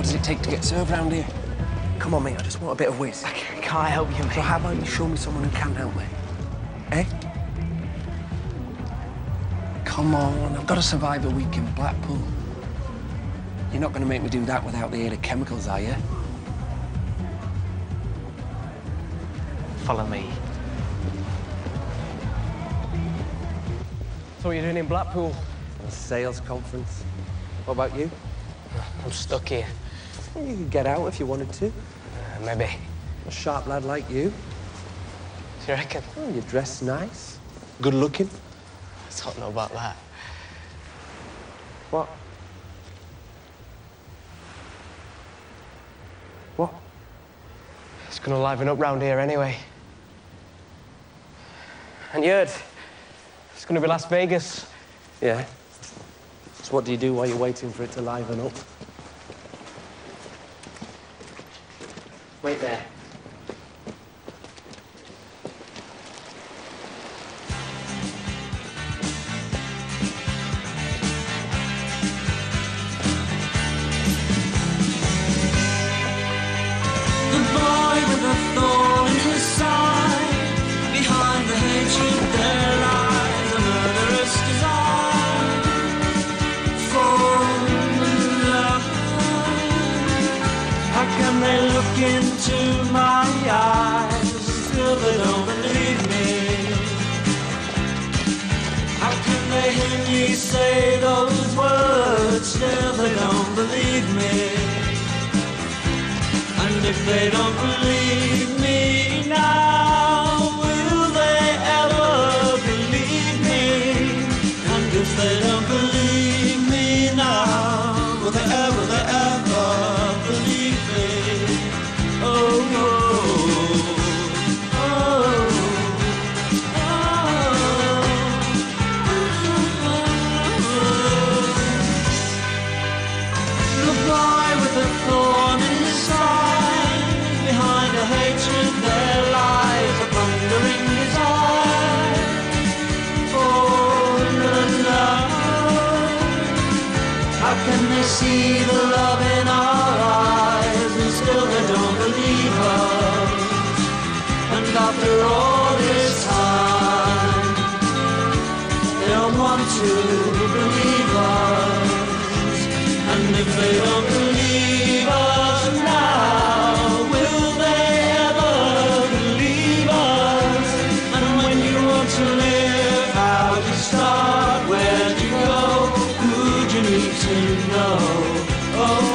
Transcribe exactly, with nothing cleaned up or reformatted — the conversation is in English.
What does it take to get served round here? Come on, mate, I just want a bit of whiz. I can't help you, mate. So how about you show me someone who can help me? Eh? Come on, I've got to survive a week in Blackpool. You're not going to make me do that without the aid of chemicals, are you? Follow me. So what are you doing in Blackpool? A sales conference. What about you? I'm stuck here. Well, you could get out if you wanted to. Uh, maybe. A sharp lad like you. Do you reckon? Oh, you're dressed nice. Good looking. I don't know about that. What? What? It's gonna liven up round here anyway. And you heard, it's gonna be Las Vegas. Yeah. So what do you do while you're waiting for it to liven up? Wait there. They look into my eyes, still they don't believe me. How can they hear me say those words, still they don't believe me. And if they don't believe me now, will they ever believe me? And if they don't believe me now, will they ever, they ever believe me? Oh, oh, oh, oh. The boy with a thorn in his side, behind a hatred there lies a thundering desire. Oh, love. How can they see the love in our eyes and still they don't believe us? And after all this time, they don't want to believe us. And if they don't believe us now, will they ever believe us? And when you want to live, how do you start? Where do you go? Who do you need to know? Oh,